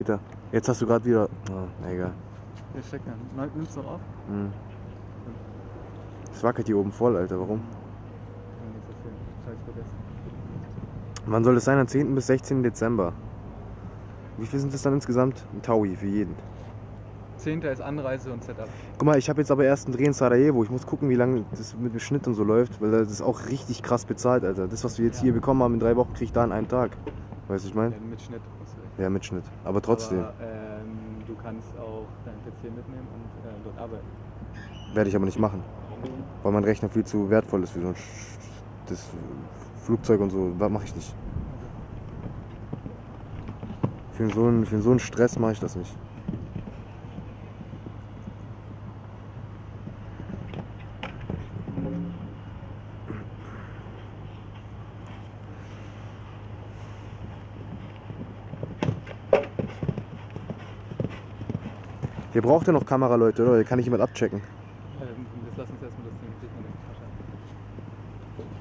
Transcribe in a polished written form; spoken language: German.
Jetzt hast du gerade wieder. Oh, egal. Der Stecker. Nimmst du noch auf? Hm. Es wackelt hier oben voll, Alter. Warum? Ja, nicht so viel. Scheiß vergessen. Wann soll es sein? Am 10. bis 16. Dezember. Wie viel sind das dann insgesamt? Ein Taui für jeden. 10. ist Anreise und Setup. Guck mal, ich habe jetzt aber erst einen Dreh in Sarajevo. Ich muss gucken, wie lange das mit dem Schnitt und so läuft, weil das ist auch richtig krass bezahlt, Alter. Das, was wir jetzt hier bekommen haben in 3 Wochen, krieg ich da in einem Tag. Weißt du, ich meine? Ja, mit Schnitt. Ja, mit Schnitt. Aber trotzdem. Aber, du kannst auch deinen PC mitnehmen und dort arbeiten. Werde ich aber nicht machen. Weil mein Rechner viel zu wertvoll ist für so ein das Flugzeug und so. Das mache ich nicht. Für so einen Stress mache ich das nicht. Hier braucht ihr noch Kameraleute, oder? Hier kann ich jemand abchecken. Jetzt lass uns erstmal das Ding in die Tasche.